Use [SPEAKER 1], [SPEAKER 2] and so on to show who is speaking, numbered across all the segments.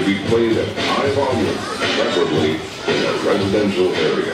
[SPEAKER 1] be played at high volume, preferably in a residential area.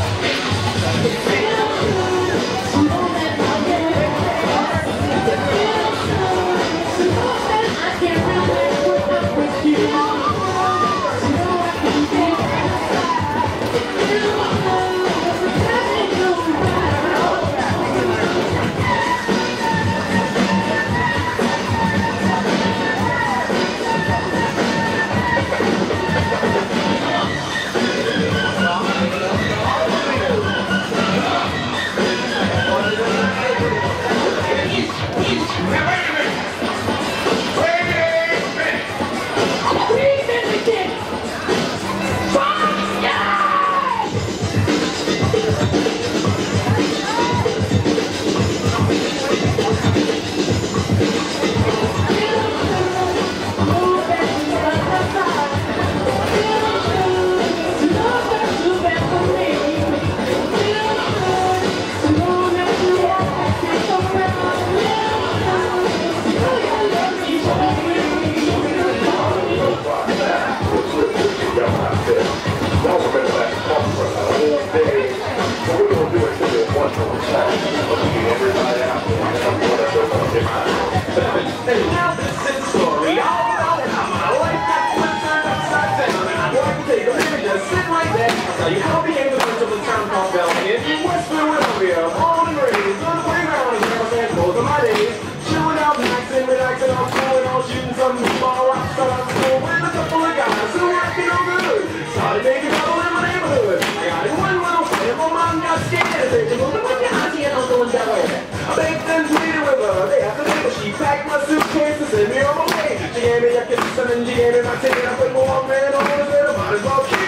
[SPEAKER 2] She packed my suitcase and sent me on my way. She gave me a kiss and then she gave me my ticket. I put more man on the bed, might as well